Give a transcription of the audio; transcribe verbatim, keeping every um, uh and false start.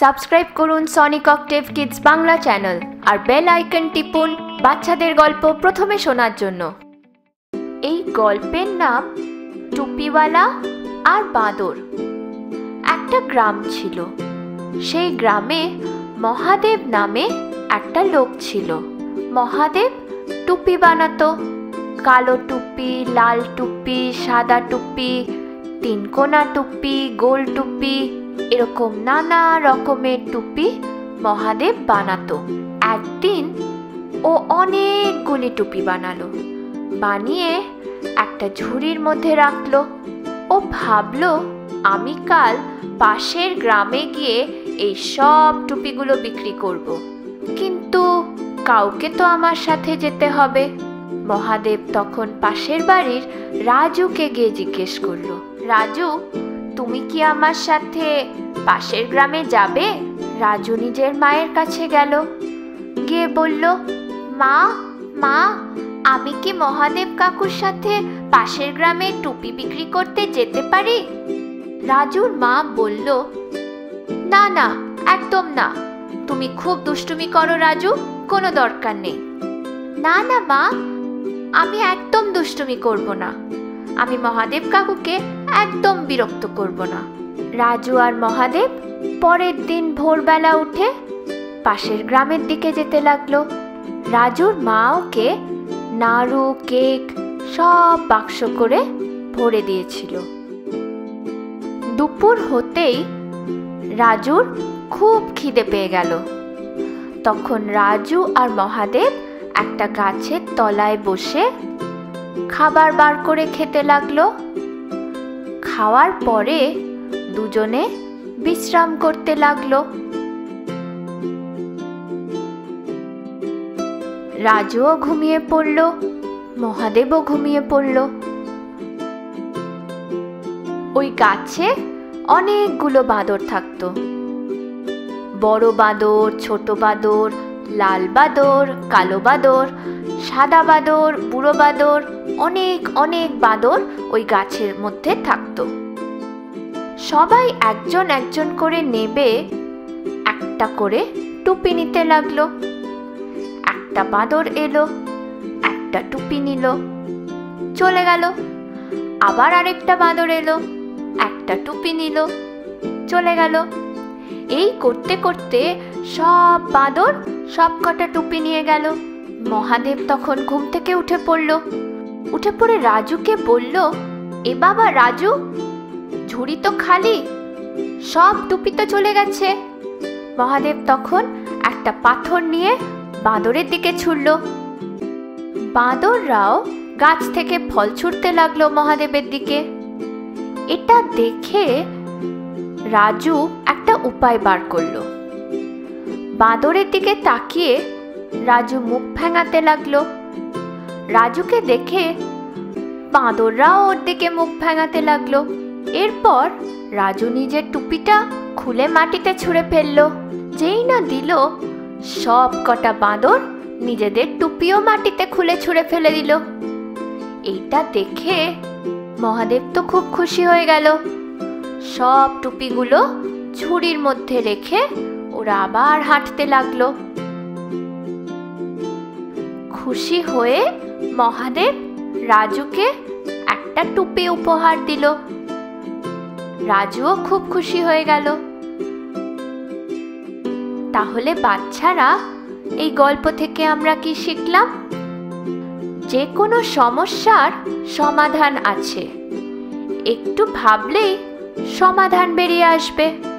Subscribe করুন Sonic Octave Kids Bangla channel আর bell icon টিপুন বাচ্চাদের গল্প প্রথমে শোনার জন্য। এই গল্পের নাম টুপিওয়ালা আর বাঁদর। একটা গ্রাম ছিল। সেই গ্রামে মহাদেব নামে একটা লোক ছিল। মহাদেব টুপি বানাতো। কালো টুপি, লাল টুপি, সাদা টুপি, তিনকোনা টুপি, গোল টুপি, এরকম নানা রকমের টুপি মহাদেব বানাতো। একদিন ও অনেকগুলি টুপি বানালো। বানিয়ে একটা ঝুড়ির মধ্যে রাখলো। ও ভাবলো, আমি কাল পাশের গ্রামে গিয়ে এই সব টুপিগুলো বিক্রি করব। কিন্তু কাউকে তো আমার সাথে যেতে হবে। মহাদেব তখন পাশের বাড়ির রাজুকে গিয়ে জিজ্ঞেস করলো, রাজু, তুমি কি আমার সাথে পাশের গ্রামে যাবে? রাজু নিজের মায়ের কাছে গেল। গিয়ে বলল, মা মা আমি কি মহাদেব কাকুর সাথে পাশের গ্রামে টুপি বিক্রি করতে যেতে পারি? রাজুর মা বলল, না না, একদম না, তুমি খুব দুষ্টুমি করো রাজু, কোনো দরকার নেই। না না মা, আমি একদম দুষ্টুমি করব না, আমি মহাদেব কাকুকে একদম বিরক্ত করব না। রাজু আর মহাদেব পরের দিন ভোরবেলা উঠে পাশের গ্রামের দিকে যেতে লাগলো। রাজুর মা ওকে নাড়ু, কেক সব বাক্স করে ভরে দিয়েছিল। দুপুর হতেই রাজুর খুব খিদে পেয়ে গেল। তখন রাজু আর মহাদেব একটা গাছের তলায় বসে খাবার বার করে খেতে লাগলো। খাওয়ার পরে দুজনে বিশ্রাম করতে লাগলো। রাজুও ঘুমিয়ে পড়ল, মহাদেবও ঘুমিয়ে পড়ল। ওই গাছে অনেকগুলো বাঁদর থাকতো। বড় বাঁদর, ছোট বাঁদর, লাল বাঁদর, কালো বাঁদর, সাদা বাঁদর, বুড়ো বাঁদর, অনেক অনেক বাঁদর ওই গাছের মধ্যে থাকতো। সবাই একজন একজন করে নেবে একটা করে টুপি নিতে লাগলো। একটা বাঁদর এলো, একটা টুপি নিল, চলে গেল। আবার আরেকটা বাঁদর এলো, একটা টুপি নিল, চলে গেল। এই করতে করতে সব বাঁদর সব কটা টুপি নিয়ে গেল। মহাদেব তখন ঘুম থেকে উঠে পড়ল। উঠে পড়ে রাজুকে বলল, এ বাবা রাজু, ঝুড়ি তো খালি, সব টুপি তো চলে গেছে। মহাদেব তখন একটা পাথর নিয়ে বাঁদরের দিকে ছুড়ল। বাঁদররাও গাছ থেকে ফল ছুঁড়তে লাগলো মহাদেবের দিকে। এটা দেখে রাজু একটা উপায় বার করলো। বাঁদরের দিকে তাকিয়ে রাজু মুখ ভেঙাতে লাগলো। রাজুকে দেখে বাঁদররাও ওর দিকে মুখ ভেঙাতে লাগলো। এরপর রাজু নিজের টুপিটা খুলে মাটিতে ছুঁড়ে ফেললো। যেই না দিল, সব কটা বাঁদর নিজেদের টুপিও মাটিতে খুলে ছুঁড়ে ফেলে দিল। এইটা দেখে মহাদেব তো খুব খুশি হয়ে গেল। সব টুপিগুলো ঝুড়ির মধ্যে রেখে ওরা আবার হাঁটতে লাগলো। খুশি হয়ে মহাদেব রাজুকে একটা টুপি উপহার দিল। রাজুও খুব খুশি হয়ে গেল। তাহলে বাচ্চারা, এই গল্প থেকে আমরা কি শিখলাম? যে কোনো সমস্যার সমাধান আছে, একটু ভাবলেই সমাধান বেরিয়ে আসবে।